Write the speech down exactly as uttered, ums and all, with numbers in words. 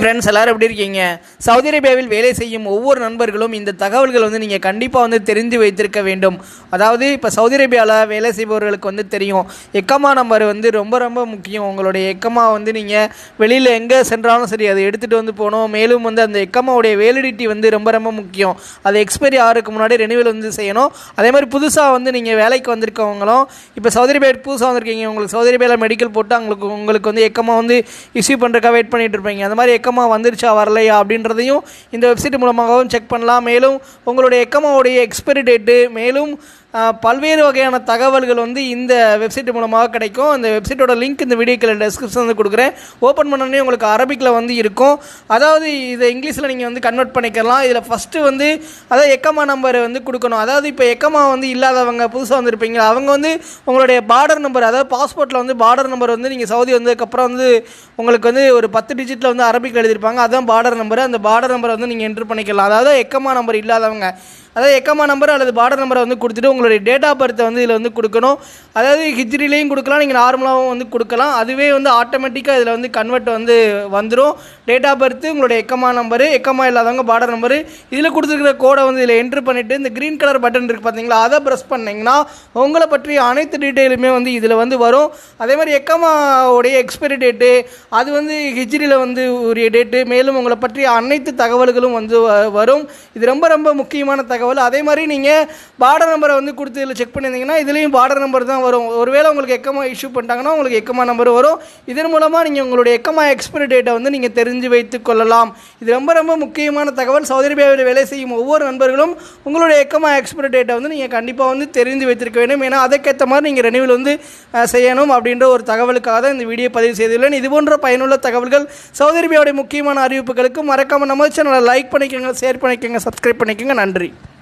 Friends எல்லாரும் எப்படி இருக்கீங்க? சவுதி அரேபியாவில் வேலை செய்யும் ஒவ்வொரு நண்பர்களும் இந்த தகவல்கள் வந்து நீங்கள் கண்டிப்பாக வந்து தெரிந்து வைத்திருக்க வேண்டும். அதாவது இப்போ சவுதி அரேபியாவில் வேலை செய்பவர்களுக்கு வந்து தெரியும், எக்கமா நம்பர் வந்து ரொம்ப ரொம்ப முக்கியம். உங்களுடைய எக்கமா வந்து நீங்கள் வெளியில் எங்கே சென்றாலும் சரி அதை எடுத்துகிட்டு வந்து போகணும். மேலும் வந்து அந்த எக்கமாவுடைய வேலிடிட்டி வந்து ரொம்ப ரொம்ப முக்கியம். அது எக்ஸ்பைரி ஆகிறதுக்கு முன்னாடி ரெனிவல் வந்து செய்யணும். அதே மாதிரி புதுசாக வந்து நீங்கள் வேலைக்கு வந்திருக்கவங்களும் இப்போ சவுதி அரேபியா புதுசாக வந்திருக்கீங்க, உங்களுக்கு சவுதி அரேபியாவில் மெடிக்கல் போட்டு உங்களுக்கு உங்களுக்கு வந்து எக்கமா வந்து இஷ்யூ பண்ணுறக்கா வெயிட் பண்ணிட்டு இருப்பீங்க. அந்த மாதிரி எக்கமா வந்துருச்சா வரலையா அப்படின்றதையும் இந்த வெப்சைட் மூலமாகவும் செக் பண்ணலாம். மேலும் உங்களுடைய எக்கமாவுடைய எக்ஸ்பைரி டேட்டு மேலும் பல்வேறு வகையான தகவல்கள் வந்து இந்த வெப்சைட் மூலமாக கிடைக்கும். அந்த வெப்சைட்டோட லிங்க் இந்த வீடியோக்கில் டிஸ்கிரிப்ஷன் வந்து கொடுக்குறேன். ஓப்பன் பண்ணோடனே உங்களுக்கு அரபிக்கில் வந்து இருக்கும். அதாவது இதை இங்கிலீஷில் நீங்கள் வந்து கன்வெர்ட் பண்ணிக்கலாம். இதில் ஃபஸ்ட்டு வந்து அதாவது எக்கமா நம்பர் வந்து கொடுக்கணும். அதாவது இப்போ எக்கமா வந்து இல்லாதவங்க புதுசாக வந்துருப்பீங்க, அவங்க வந்து உங்களுடைய பார்டர் நம்பர், அதாவது பாஸ்போர்ட்டில் வந்து பார்டர் நம்பர் வந்து நீங்கள் சவுதி வந்ததுக்கப்புறம் வந்து உங்களுக்கு வந்து ஒரு பத்து டிஜிட்டில் வந்து அரபிக்கில் எழுதியிருப்பாங்க, அதுதான் பார்டர் நம்பர். அந்த பார்டர் நம்பரை வந்து நீங்கள் என்ட்ரு பண்ணிக்கலாம். அதாவது எக்கமா நம்பர் இல்லாதவங்க அதாவது எக்கமா நம்பர் அல்லது பார்டர் நம்பரை வந்து கொடுத்துட்டு உங்களுடைய டேட் ஆஃப் பர்த்தை வந்து இதில் வந்து கொடுக்கணும். அதாவது ஹிஜ்ரிலையும் கொடுக்கலாம், நீங்கள் நார்மலாகவும் வந்து கொடுக்கலாம். அதுவே வந்து ஆட்டோமேட்டிக்காக இதில் வந்து கன்வெர்ட் வந்து வந்துடும். டேட் ஆஃப் பர்த்து, உங்களுடைய எக்கமா நம்பரு, எக்கமா இல்லாதவங்க பார்டர் நம்பரு, இதில் கொடுத்துருக்கிற கோடை வந்து இதில் என்ட்ரு பண்ணிவிட்டு இந்த க்ரீன் கலர் பட்டன் இருக்குது பார்த்தீங்களா, அதை ப்ரெஸ் பண்ணிங்கன்னா உங்களை பற்றிய அனைத்து டீட்டெயிலுமே வந்து இதில் வந்து வரும். அதே மாதிரி எக்கமாவுடைய எக்ஸ்பைரி டேட்டு, அது வந்து ஹிஜ்ரியில் வந்து உரிய டேட்டு, மேலும் உங்களை பற்றிய அனைத்து தகவல்களும் வந்து வரும். இது ரொம்ப ரொம்ப முக்கியமான தகவல். அதே மாதிரி நீங்கள் பார்டர் நம்பரை வந்து கொடுத்து இதில் செக் பண்ணியிருந்தீங்கன்னா இதுலேயும் பார்டர் நம்பர் தான் வரும். ஒருவேளை உங்களுக்கு எக்கமா இஷ்யூ பண்ணிட்டாங்கன்னா உங்களுக்கு எக்கமா நம்பர் வரும். இதன் மூலமாக நீங்கள் உங்களுடைய எக்கமா எக்ஸ்பைரி டேட்டை வந்து நீங்கள் தெரிஞ்சு வைத்து கொள்ளலாம். இது ரொம்ப ரொம்ப முக்கியமான தகவல். சவுதி அரேபியாவில் வேலை செய்யும் ஒவ்வொரு நண்பர்களும் உங்களுடைய எக்கமா எக்ஸ்பைரி டேட்டை வந்து நீங்கள் கண்டிப்பாக வந்து தெரிந்து வைத்திருக்க வேண்டும். ஏன்னா அதுக்கேற்ற மாதிரி நீங்கள் ரெனிவல் வந்து செய்யணும் அப்படின்ற ஒரு தகவலுக்காக தான் இந்த வீடியோ பதிவு செய்துள்ளேன். இது போன்ற பயனுள்ள தகவல்கள் சவுதி அரேபியாவுடைய முக்கியமான அறிவிப்புகளுக்கு மறக்காமல் நம்ம சேனலை லைக் பண்ணிக்கோங்க, ஷேர் பண்ணிக்கோங்க, சப்ஸ்கிரைப் பண்ணிக்கோங்க. நன்றி.